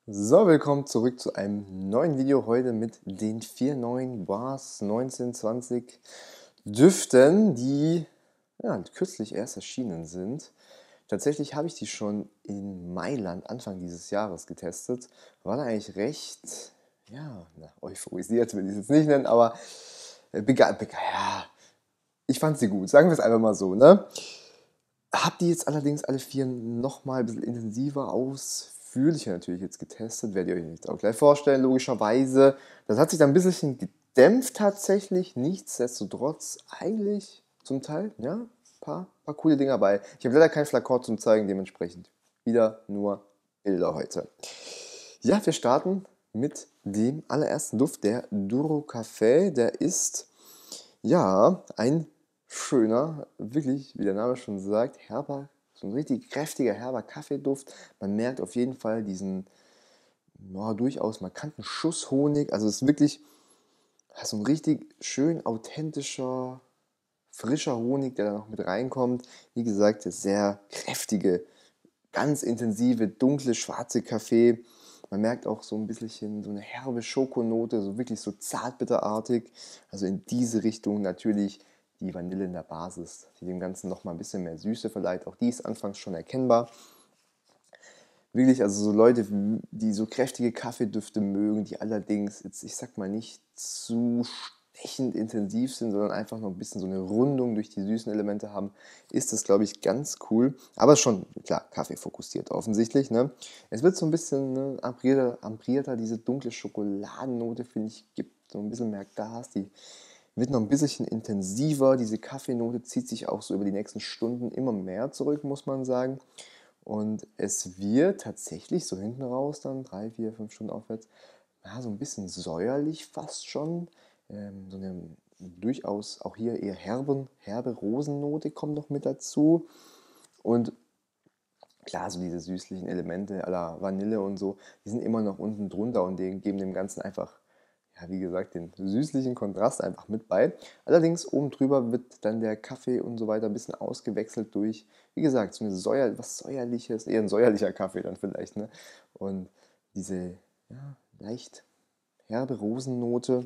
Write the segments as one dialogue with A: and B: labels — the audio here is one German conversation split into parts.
A: So, willkommen zurück zu einem neuen Video heute mit den 4 neuen Bars 1920 Düften, die kürzlich erst erschienen sind. Tatsächlich habe ich die schon in Mailand Anfang dieses Jahres getestet. War da eigentlich recht, euphorisiert will ich es jetzt nicht nennen, aber ja, ich fand sie gut, sagen wir es einfach mal so, ne? Hab die jetzt allerdings alle 4 nochmal ein bisschen intensiver, ausführlicher natürlich jetzt getestet. Werdet ihr euch jetzt auch gleich vorstellen, logischerweise. Das hat sich dann ein bisschen gedämpft tatsächlich. Nichtsdestotrotz eigentlich zum Teil, ja, paar coole Dinge dabei. Ich habe leider kein Flakon zum Zeigen, dementsprechend wieder nur Bilder heute. Ja, wir starten mit dem allerersten Duft, der Duro Café. Der ist ja, ein schöner, wirklich, wie der Name schon sagt, herber, so ein richtig kräftiger, herber Kaffeeduft. Man merkt auf jeden Fall diesen, ja, durchaus markanten Schuss Honig. Also es ist wirklich so ein richtig schön authentischer, frischer Honig, der da noch mit reinkommt. Wie gesagt, der sehr kräftige, ganz intensive, dunkle, schwarze Kaffee. Man merkt auch so ein bisschen so eine herbe Schokonote, so wirklich so zartbitterartig. Also in diese Richtung natürlich die Vanille in der Basis, die dem Ganzen nochmal ein bisschen mehr Süße verleiht. Auch die ist anfangs schon erkennbar. Wirklich, also so Leute, die so kräftige Kaffeedüfte mögen, die allerdings jetzt, ich sag mal, nicht zu stechend intensiv sind, sondern einfach noch ein bisschen so eine Rundung durch die süßen Elemente haben, ist das, glaube ich, ganz cool. Aber schon, klar, Kaffee fokussiert offensichtlich. Ne? Es wird so ein bisschen ambrierter, diese dunkle Schokoladennote, finde ich, gibt so ein bisschen mehr Gas. Die wird noch ein bisschen intensiver. Diese Kaffeenote zieht sich auch so über die nächsten Stunden immer mehr zurück, muss man sagen. Und es wird tatsächlich so hinten raus dann 3, 4, 5 Stunden aufwärts, ja, so ein bisschen säuerlich fast schon. So eine durchaus auch hier eher herbe Rosennote kommt noch mit dazu. Und klar, so diese süßlichen Elemente à la Vanille und so, die sind immer noch unten drunter und die geben dem Ganzen einfach, ja, wie gesagt, den süßlichen Kontrast einfach mit bei. Allerdings oben drüber wird dann der Kaffee und so weiter ein bisschen ausgewechselt durch, wie gesagt, so eine was Säuerliches, eher ein säuerlicher Kaffee dann vielleicht, ne? Und diese, ja, leicht herbe Rosennote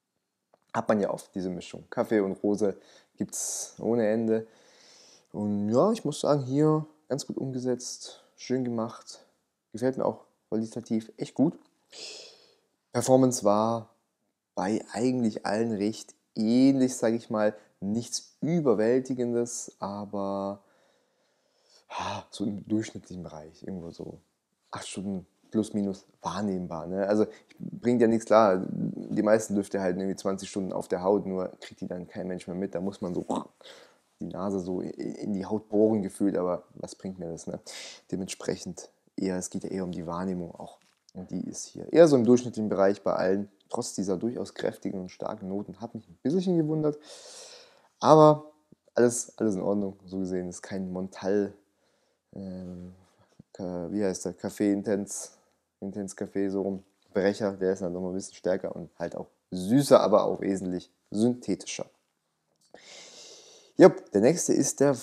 A: hat man ja oft, diese Mischung. Kaffee und Rose gibt es ohne Ende. Und ja, ich muss sagen, hier ganz gut umgesetzt, schön gemacht. Gefällt mir auch qualitativ echt gut. Performance war bei eigentlich allen recht ähnlich, sage ich mal. Nichts Überwältigendes, aber so im durchschnittlichen Bereich. Irgendwo so 8 Stunden plus minus wahrnehmbar. Ne? Also bringt ja nichts klar. Die meisten Düfte halten irgendwie 20 Stunden auf der Haut, nur kriegt die dann kein Mensch mehr mit. Da muss man so die Nase so in die Haut bohren gefühlt, aber was bringt mir das? Ne? Dementsprechend eher, es geht ja eher um die Wahrnehmung auch. Und die ist hier eher so im durchschnittlichen Bereich bei allen. Trotz dieser durchaus kräftigen und starken Noten hat mich ein bisschen gewundert. Aber alles in Ordnung. So gesehen ist kein Montal, wie heißt der? Café Intense Café, so rum. Brecher, der ist dann nochmal ein bisschen stärker und halt auch süßer, aber auch wesentlich synthetischer. Jupp, der nächste ist der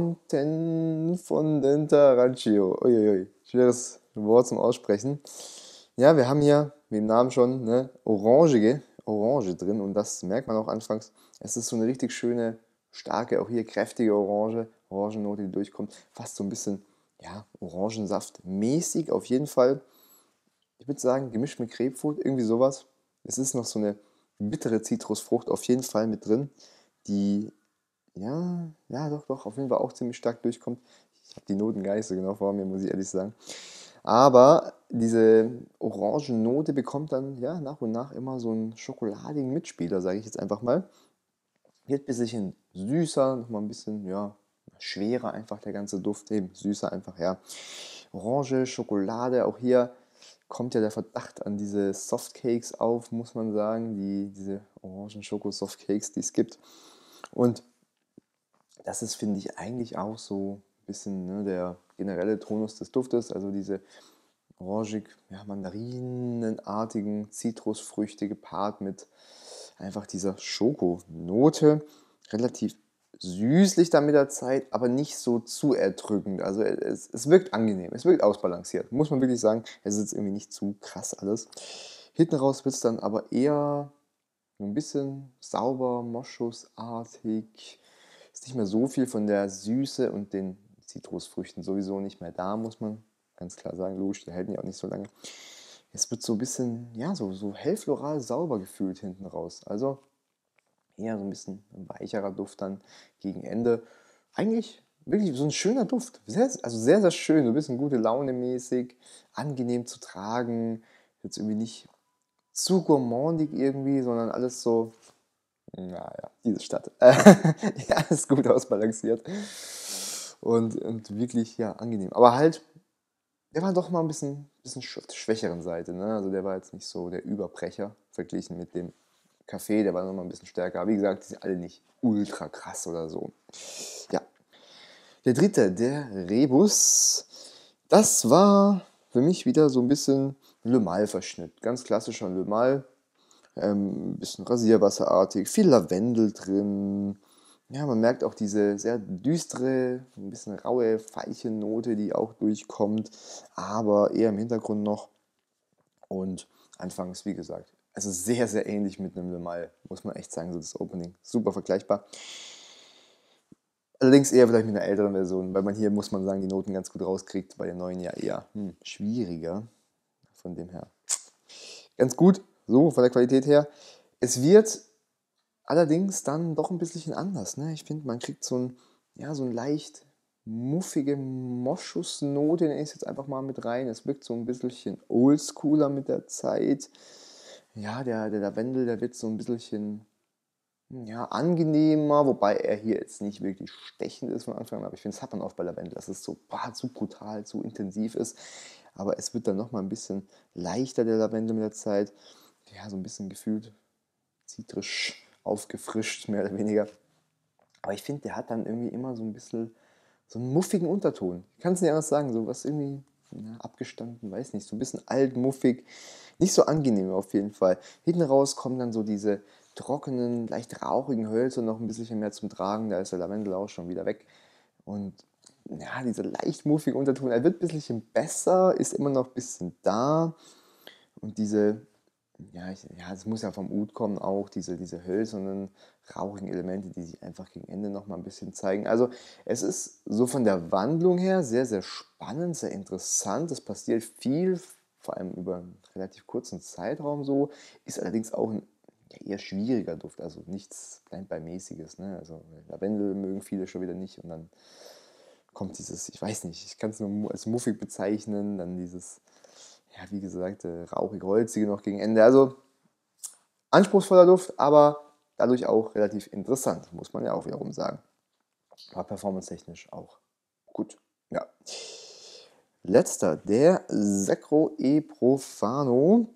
A: Fondentarancio. Uiuiui, schweres Wort zum Aussprechen. Ja, wir haben hier, wie im Namen schon, eine Orange drin und das merkt man auch anfangs. Es ist so eine richtig schöne, starke, auch hier kräftige Orangennote, die durchkommt. Fast so ein bisschen, ja, Orangensaft mäßig auf jeden Fall. Ich würde sagen, gemischt mit Grapefruit, irgendwie sowas. Es ist noch so eine bittere Zitrusfrucht auf jeden Fall mit drin, die ja, doch, auf jeden Fall auch ziemlich stark durchkommt. Ich habe die Noten gar nicht so genau vor mir, muss ich ehrlich sagen. Aber diese Orangennote bekommt dann ja nach und nach immer so einen schokoladigen Mitspieler, sage ich jetzt einfach mal. Wird ein bisschen süßer, nochmal ein bisschen, ja, schwerer einfach der ganze Duft, eben süßer einfach, ja. Orange, Schokolade, auch hier kommt ja der Verdacht an diese Softcakes auf, muss man sagen, diese Orangen-Schoko-Softcakes, die es gibt. Und das ist, finde ich, eigentlich auch so ein bisschen, ne, der generelle Tonus des Duftes, also diese orangig, ja, mandarinenartigen Zitrusfrüchte gepaart mit einfach dieser Schokonote. Relativ süßlich dann mit der Zeit, aber nicht so zu erdrückend. Also es wirkt angenehm, es wirkt ausbalanciert, muss man wirklich sagen. Es ist jetzt irgendwie nicht zu krass alles. Hinten raus wird es dann aber eher so ein bisschen sauber, moschusartig. Ist nicht mehr so viel von der Süße und den Zitrusfrüchten sowieso nicht mehr da, muss man ganz klar sagen. Logisch, die halten ja auch nicht so lange. Es wird so ein bisschen, ja, so hellfloral sauber gefühlt hinten raus. Also eher so ein bisschen ein weicherer Duft dann gegen Ende. Eigentlich wirklich so ein schöner Duft. Also sehr, sehr schön. So ein bisschen gute Laune mäßig, angenehm zu tragen. Jetzt irgendwie nicht zu gourmandig irgendwie, sondern alles so, naja, diese Stadt. Ja, ist gut ausbalanciert. Und wirklich, ja, angenehm. Aber halt, der war doch mal ein bisschen schwächeren Seite. Ne? Also der war jetzt nicht so der Überbrecher, verglichen mit dem Kaffee, der war noch mal ein bisschen stärker. Aber wie gesagt, die sind alle nicht ultra krass oder so. Ja, der dritte, der Rebus, das war für mich wieder so ein bisschen Le Mal-Verschnitt. Ganz klassischer Le Mal. Ein bisschen rasierwasserartig, viel Lavendel drin. Ja, man merkt auch diese sehr düstere, ein bisschen raue Veilchennote, die auch durchkommt, aber eher im Hintergrund noch. Und anfangs, wie gesagt, also sehr, sehr ähnlich mit einem Le Mal, muss man echt sagen, so das Opening. Super vergleichbar. Allerdings eher vielleicht mit einer älteren Version, weil man hier, muss man sagen, die Noten ganz gut rauskriegt, bei den neuen ja eher schwieriger. Von dem her ganz gut, so von der Qualität her. Es wird allerdings dann doch ein bisschen anders, ne? Ich finde, man kriegt so ein leicht muffige Moschusnote, nenne ich es jetzt einfach mal mit rein. Es wirkt so ein bisschen oldschooler mit der Zeit. Ja, der Lavendel, der wird so ein bisschen, ja, angenehmer, wobei er hier jetzt nicht wirklich stechend ist von Anfang an, aber ich finde, das hat man oft bei Lavendel, dass es so zu brutal, zu intensiv ist. Aber es wird dann nochmal ein bisschen leichter, der Lavendel mit der Zeit. Ja, so ein bisschen gefühlt zitrisch aufgefrischt, mehr oder weniger. Aber ich finde, der hat dann irgendwie immer so ein bisschen so einen muffigen Unterton. Ich kann es nicht anders sagen, so was irgendwie, ja, abgestanden, weiß nicht, so ein bisschen alt, muffig. Nicht so angenehm auf jeden Fall. Hinten raus kommen dann so diese trockenen, leicht rauchigen Hölzer noch ein bisschen mehr zum Tragen. Da ist der Lavendel auch schon wieder weg. Und ja, dieser leicht muffige Unterton, er wird ein bisschen besser, ist immer noch ein bisschen da. Und ja, es muss ja vom Oud kommen auch, diese hölzernen, rauchigen Elemente, die sich einfach gegen Ende noch mal ein bisschen zeigen. Also es ist so von der Wandlung her sehr, sehr spannend, sehr interessant. Es passiert viel, vor allem über einen relativ kurzen Zeitraum so. Ist allerdings auch ein, ja, eher schwieriger Duft, also nichts Blendbeimäßiges. Ne? Also Lavendel mögen viele schon wieder nicht und dann kommt dieses, ich weiß nicht, ich kann es nur als muffig bezeichnen, dann dieses, ja, wie gesagt, rauchig-holzige noch gegen Ende. Also anspruchsvoller Duft, aber dadurch auch relativ interessant, muss man ja auch wiederum sagen. War performance-technisch auch gut. Ja. Letzter, der Sacro e Profano.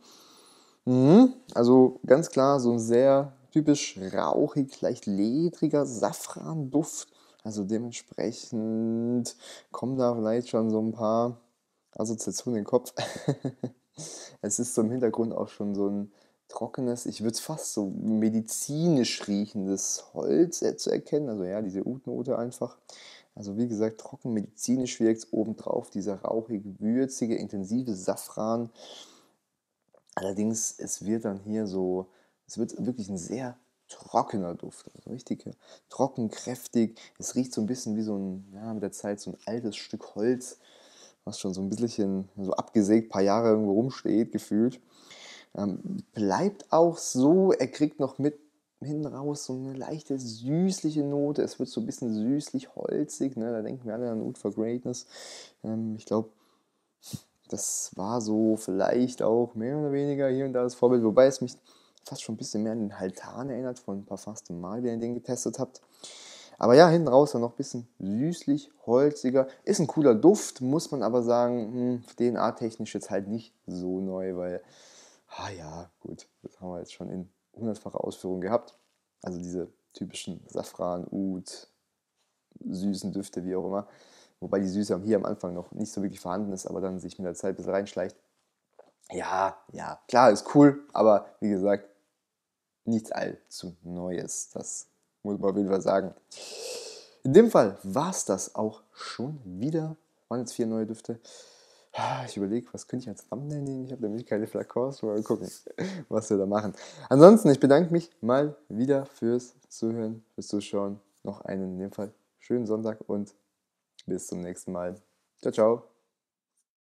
A: Also ganz klar so ein sehr typisch rauchig, leicht ledriger Safranduft. Also dementsprechend kommen da vielleicht schon so ein paar Assoziationen in den Kopf. Es ist so im Hintergrund auch schon so ein trockenes, ich würde es fast so medizinisch riechendes Holz zu erkennen. Also ja, diese Oud-Note einfach. Also wie gesagt, trocken medizinisch wirkt es obendrauf, dieser rauchige, würzige, intensive Safran. Allerdings, es wird dann hier so, es wird wirklich ein sehr trockener Duft, also richtig trocken, kräftig. Es riecht so ein bisschen wie so ein, ja, mit der Zeit so ein altes Stück Holz, was schon so ein bisschen so abgesägt, ein paar Jahre irgendwo rumsteht, gefühlt. Bleibt auch so, er kriegt noch mit hinten raus so eine leichte süßliche Note. Es wird so ein bisschen süßlich-holzig, ne? Da denken wir alle an Oud for Greatness. Ich glaube, das war so vielleicht auch mehr oder weniger hier und da das Vorbild, wobei es mich fast schon ein bisschen mehr an den Haltan erinnert, von ein paar Fast Mal, wie ihr den getestet habt. Aber ja, hinten raus dann noch ein bisschen süßlich, holziger. Ist ein cooler Duft, muss man aber sagen, DNA-technisch jetzt halt nicht so neu, weil, ja, gut, das haben wir jetzt schon in hundertfacher Ausführung gehabt. Also diese typischen Safran, Oud, süßen Düfte, wie auch immer. Wobei die Süße hier am Anfang noch nicht so wirklich vorhanden ist, aber dann sich mit der Zeit ein bisschen reinschleicht. Ja, ja, klar, ist cool, aber wie gesagt, nichts allzu Neues. Das muss man auf jeden Fall sagen. In dem Fall war es das auch schon wieder. Waren jetzt 4 neue Düfte. Ich überlege, was könnte ich als Thumbnail nehmen? Ich habe nämlich keine Flakons. Mal gucken, was wir da machen. Ansonsten, ich bedanke mich mal wieder fürs Zuhören, fürs Zuschauen. Noch einen, in dem Fall, schönen Sonntag und bis zum nächsten Mal. Ciao, ciao.